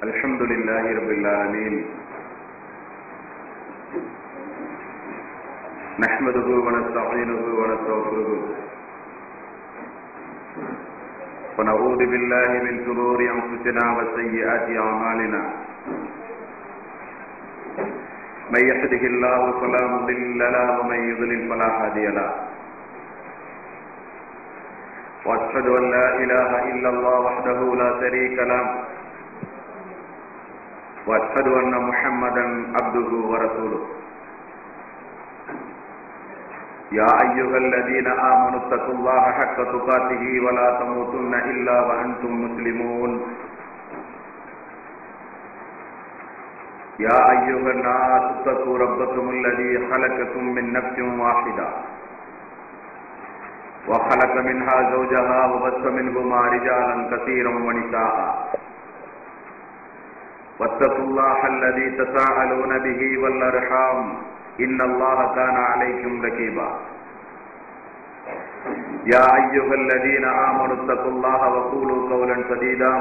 الحمد لله رب العالمين نحمده ونستعينه ونستغفره ونعوذ بالله من شرور أنفسنا وسيئات أعمالنا من يهده الله فلا مضل له ومن يضلل فلا هادي له وأشهد أن لا إله إلا الله وحده لا شريك له وأشهد أن محمدا عبده ورسوله يا أيها الذين آمنوا اتقوا الله حق تقاته ولا تموتن إلا وأنتم مسلمون يا أيها الناس اتقوا ربكم الذي خلقكم من نفس واحدة وخلق منها زوجها وبث منهما رجالا كثيرا ونساء واتقوا الله الذي تساءلون به والأرحام إن الله كان عليكم رقيبا يا أيها الذين آمنوا اتقوا الله وقولوا قولا سديدا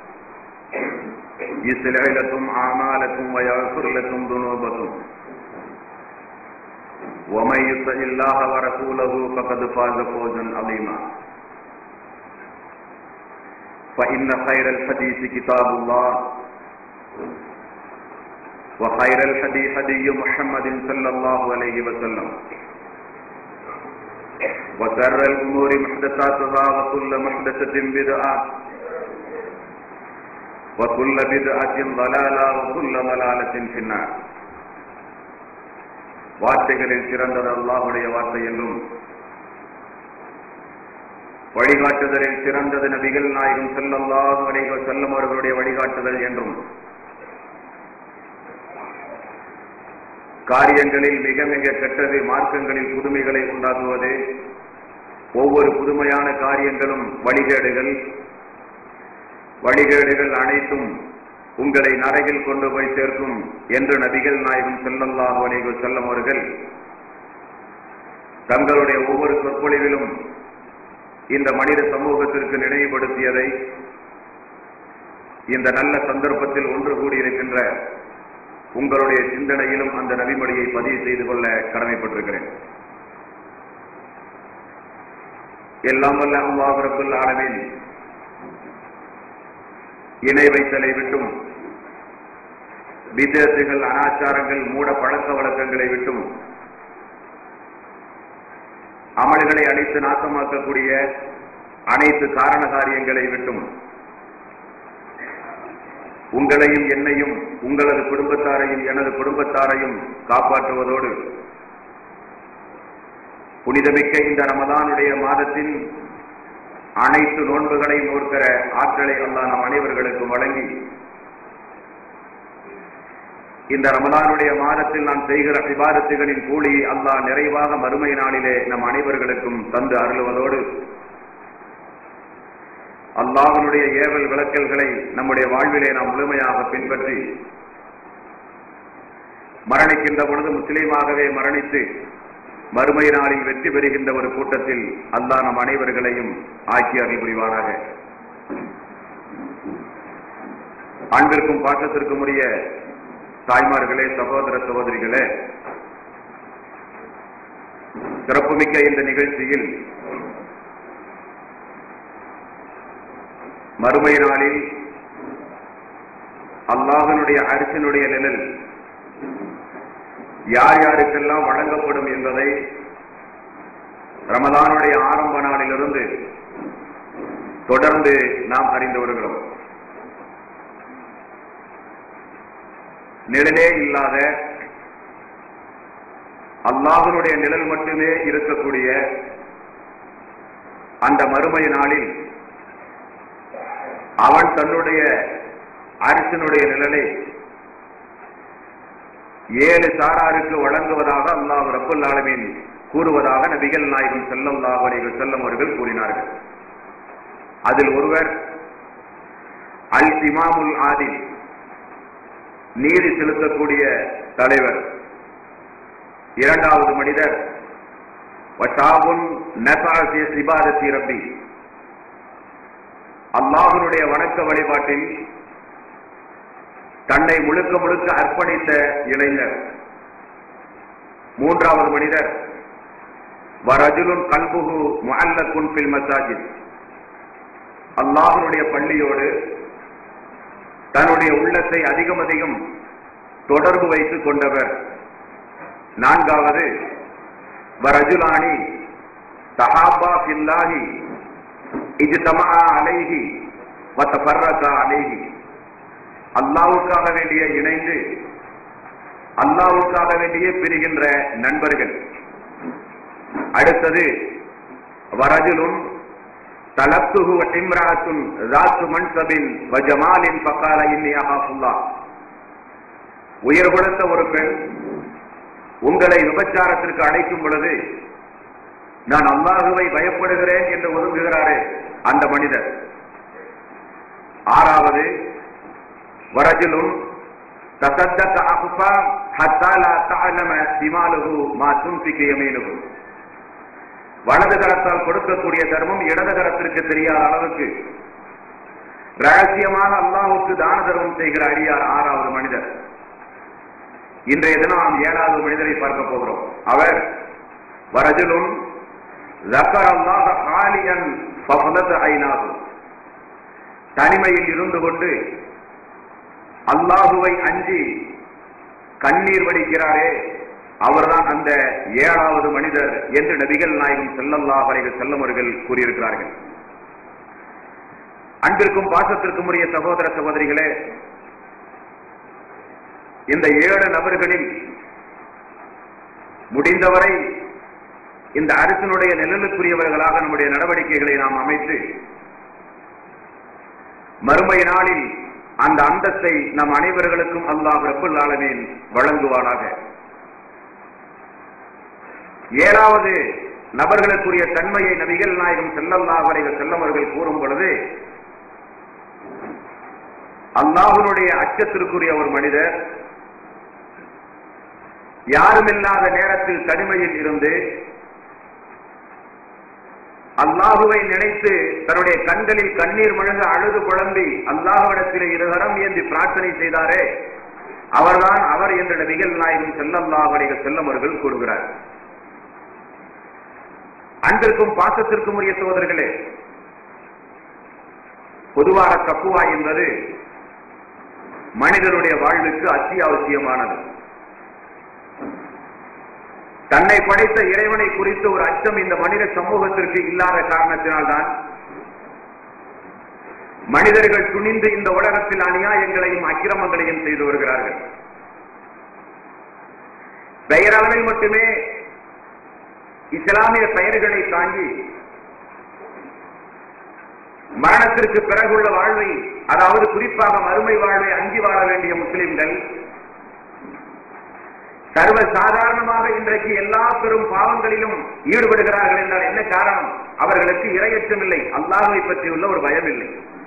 يصلح لكم أعمالكم ويغفر لكم ذنوبكم ومن يطع الله ورسوله فقد فاز فوزا عظيما فإن خير الحديث كتاب الله وخير الهدي هدي محمد صلى الله عليه وسلم وشر الأمور محدثاتها وكل محدثة بدعة وكل بدعة ضلالة وكل ضلالة في النار. வார்த்தைகளில் சிறந்தது அல்லாஹ்வுடைய வார்த்தை என்றும் வழிகாட்டுதலில் சிறந்தது நபிகள் நாயகம் ஸல்லல்லாஹு அலைஹி வஸல்லம் அவர்களுடைய வழிகாட்டுதல் என்றும் காரியங்களில் மிக மிக கெட்டது மார்க்கங்களில் புதுமைகளை உண்டாக்குவது, ஒவ்வொரு புதுமையான காரியங்களும் வழிகேடுகள் அனைத்தும் உங்களை நரகில் கொண்டு போய் சேர்க்கும் என்று நபிகள் நாயகம் ஸல்லல்லாஹு அலைஹி வஸல்லம் அவர்கள் தங்களுடைய ஒவ்வொரு சொற்பொழிவிலும் இந்த மனித சமூகத்திற்கு நினைவுபடுத்தியதை இந்த நல்ல சந்தர்ப்பத்தில் ஒன்று கூடியிருக்கின்ற உங்களுடைய சிந்தனையிலும் அந்த நபிமொழியை பதிவு செய்து கொள்ள கடமைப்பட்டிருக்கிறேன். எல்லாம் வல்ல அல்லாஹ் ரப்பல் ஆலமீன் இணை வைத்தலை விட்டும், பிதஅத்துகள், அனாச்சாரங்கள், மூட பழக்க வழக்கங்களை விட்டும், அமல்களை அழித்து நாசமாக்கக்கூடிய அனைத்து காரண காரியங்களை விட்டும் உங்களையும் என்னையும், உங்களது குடும்பத்தாரையும் எனது குடும்பத்தாரையும் காப்பாற்றுவதோடு புனிதமிக்க இந்த ரமதானுடைய மாதத்தின் அனைத்து நோன்புகளை நோக்கிற ஆற்றலை அல்லாஹ் நம் அனைவர்களுக்கும் வழங்கி, இந்த ரமதானுடைய மாதத்தில் நாம் செய்கிற இபாதத்துகளின் கூலி அல்லாஹ் நிறைவாக மறுமை நாளிலே நம் அனைவர்களுக்கும் தந்து அருளுவதோடு அல்லாஹ்வுடைய ஏவல் விளக்கல்களை நம்முடைய வாழ்விலே நாம் முழுமையாக பின்பற்றி மரணிக்கின்ற பொழுது முஸ்லீமாகவே மரணித்து மறுமை நாளில் வெற்றி பெறுகின்ற ஒரு கூட்டத்தில் அல்லாஹ் நம் அனைவர்களையும் ஆக்கி அருள் புரிவானாக. அன்பிற்கும் பாசத்திற்கும் உரிய தாய்மார்களே, சகோதர சகோதரிகளே, சிறப்புமிக்க இந்த நிகழ்ச்சியில் மறுமை நாளில் அல்லாஹ்வினுடைய அரிசினுடைய நிழல் யார் யாருக்கெல்லாம் வழங்கப்படும் என்பதை ரமதானுடைய ஆரம்ப நாளிலிருந்து தொடர்ந்து நாம் அறிந்து வருகிறோம். நிழலே இல்லாத, அல்லாஹ்வினுடைய நிழல் மட்டுமே இருக்கக்கூடிய அந்த மறுமை நாளில் அவன் தன்னுடைய அரிசினுடைய நிழலை 7 சாராருக்கு வழங்குவதாக அல்லாஹ் ரப்பல் ஆலமீன் கூறுவதாக நபிகள் நாயகம் ஸல்லல்லாஹு அலைஹி வஸல்லம் அவர்கள் கூறினார்கள். அதில் ஒருவர் அல் இமாமுல் ஆதில், நீதி செலுத்தக்கூடிய தலைவர். இரண்டாவது மனிதர் வஷாபுன் நஸஅ இபாதத்தி ரப்பி, அல்லாஹ்வுடைய வணக்க வழிபாட்டில் தன்னை முழுக்க முழுக்க அர்ப்பணித்த இளைஞர். மூன்றாவது மனிதர் வரஜுலுன் கல்புஹு முஅல்லகுன் ஃபில் மசாஜித், அல்லாஹ்வுடைய பள்ளியோடு தன்னுடைய உள்ளத்தை அதிகம் அதிகம் தொடர்பு வைத்துக் கொண்டவர். நான்காவது வரஜுலானி தஹாபா ஃபில்லாஹி இஜ்தமா அலைஹி வ தஃபர்ரகா அலைஹி, அல்லாஹ்வுக்காக வேண்டிய இணைந்து அல்லாஹ்வுக்காக வேண்டிய பிரிகின்ற நண்பர்கள். அடுத்தது வரஜுலுன் தலத்துஹு வ இம்ராஅத்துன் ذات منصب وجمال فقال اني اخاف الله, உயர் கொடுத்த ஒரு பெண் உங்களை விபச்சாரத்திற்கு அழைக்கும் பொழுது நான் அல்லாஹுவை பயப்படுகிறேன் என்று ஒதுங்குகிறாரே அந்த மனிதர். ஆறாவது வரஜுலுன் தஸத்தக அஃபா ஹத்தா லா தஅலம ஷிமாலுஹு மா துன்ஃபிகு யமீனுஹு, வலது கரத்தால் கொடுக்கக்கூடிய தர்மம் இடது கரத்திற்கு தெரியாத அளவுக்கு ரகசியமாக அல்லாஹ்வுக்கு தான தர்மம் செய்கிற அடியார் ஆறாவது மனிதர். இன்றைய தினம் நாம் ஏழாவது மனிதரை பார்க்க போகிறோம். அவர் வரஜுலுன் ذكر الله خاليا ففلت عيناه, தனிமையில் இருந்து கொண்டு அல்லாஹுவை அஞ்சி கண்ணீர் வடிக்கிறாரே அவர்தான் அந்த ஏழாவது மனிதர் என்று நபிகள் நாயகம் ஸல்லல்லாஹு அலைஹி வஸல்லம் அவர்கள் கூறியிருக்கிறார்கள். அன்பிற்கும் பாசத்திற்கும் உரிய சகோதர சகோதரிகளே, இந்த 7 நபர்களில் முடிந்தவரை இந்த அரசினுடைய நிழலுக்குரியவர்களாக நம்முடைய நடவடிக்கைகளை நாம் அமைத்து மறுமை நாளில் அந்த அந்தஸ்தை நம் அனைவர்களுக்கும் அல்லாஹ் ரப்பல் ஆலமீன் வழங்குவானாக. 7வது நபர்களுக்குரிய தன்மையை நபிகள் நாயகம் ஸல்லல்லாஹு அலைஹி வஸல்லம் அவர்கள் கூறும் பொழுது, அல்லாஹ்வுடைய அச்சத்திற்குரிய ஒரு மனிதர் யாருமில்லாத நேரத்தில் தனிமையில் இருந்து அல்லாஹுவை நினைத்து தன்னுடைய கண்களில் கண்ணீர் மழங்க அழுது குழம்பி அல்லாஹ்விடத்திலே இருகரம் ஏந்தி பிரார்த்தனை செய்தாரே அவர்தான் அவர் என்று நபிகள் நாயகம் ஸல்லல்லாஹு அலைஹி வஸல்லம் அவர்கள் கூறுகிறார். அன்பிற்கும் பாசத்திற்கும் உரிய சகோதரர்களே, பொதுவாக தக்வா என்பது மனிதனுடைய வாழ்வுக்கு அத்தியாவசியமானது. தன்னை படைத்த இறைவனை குறித்த ஒரு அச்சம் இந்த மனித சமூகத்திற்கு இல்லாத காரணத்தினால்தான் மனிதர்கள் துணிந்து இந்த உலகத்தில் அநியாயங்களையும் அக்கிரமங்களையும் செய்து வருகிறார்கள். பெயரளவில் மட்டுமே இஸ்லாமிய பெயர்களை தாங்கி மரணத்திற்கு பிறகுள்ள வாழ்வை, அதாவது குறிப்பாக மறுமை வாழ்வை அங்கி வாழ வேண்டிய முஸ்லிம்கள் சர்வ சாதாரணமாக இன்றைக்கு எல்லா பெரும் பாவங்களிலும் ஈடுபடுகிறார்கள் என்றால் என்ன காரணம்? அவர்களுக்கு இரையச்சம் இல்லை, அல்லாஹ்வை பற்றியுள்ள ஒரு பயம் இல்லை.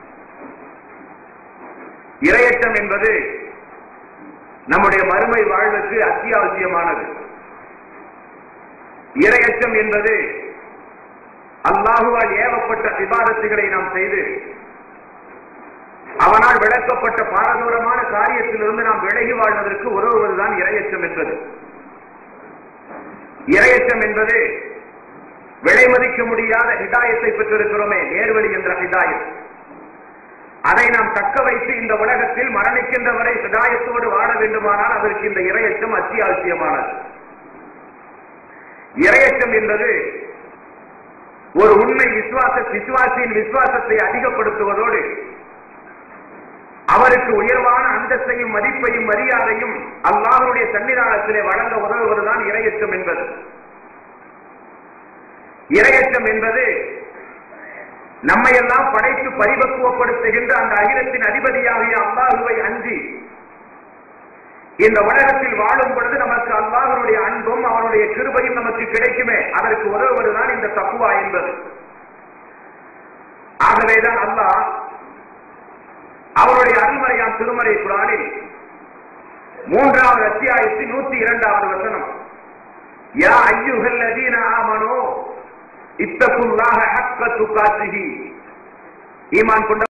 இரையச்சம் என்பது நம்முடைய மறுமை வாழ்வுக்கு அத்தியாவசியமானது. இரையச்சம் என்பது அல்லாஹுவால் ஏவப்பட்ட இபாதத்துகளை நாம் செய்து அவனால் விளக்கப்பட்ட பாரதூரமான காரியத்திலிருந்து நாம் விலகி வாழ்வதற்கு உதவுவதுதான் இரையச்சம் என்பது. இரையச்சம் என்பது விலை மதிக்க முடியாத ஹிதாயத்தை பெற்றிருக்கிறோமே, நேர்வழி என்ற ஹிதாயத், அதை நாம் தக்க வைத்து இந்த உலகத்தில் மரணிக்கின்ற வரை ஹிதாயத்தோடு வாழ வேண்டுமானால் அதற்கு இந்த இரையச்சம் அத்தியாவசியமானது. இரையச்சம் என்பது ஒரு உண்மை விசுவாசியின் விசுவாசத்தை அதிகப்படுத்துவதோடு அவருக்கு உயர்வான அந்தஸ்தையும் மதிப்பையும் மரியாதையும் அல்லாஹ்வுடைய சன்னிதானத்திலே வழங்க உதவுவதுதான் இரையச்சம் என்பது. இரையச்சம் என்பது நம்மை எல்லாம் படைத்து பரிபக்குவப்படுத்துகின்ற அந்த அகிலத்தின் அதிபதியாகிய அல்லாஹ்வை அஞ்சி இந்த உலகத்தில் வாழும் பொழுது நமக்கு அல்லாஹ்வுடைய அன்பும் அவனுடைய கிருபையும் நமக்கு கிடைக்குமே, அதற்கு உதவுவதுதான் இந்த தக்வா என்பது. ஆகவேதான் அல்லாஹ் அவருடைய அருள்மறையாம் திருமறை குர்ஆனில் 3வது அத்தியாயத்தின் 102வது வசனம், யா அய்யுஹல்லதீன ஆமனூ இத்தகுல்லாஹ ஹக்க துகாத்திஹி, ஈமான் கொண்ட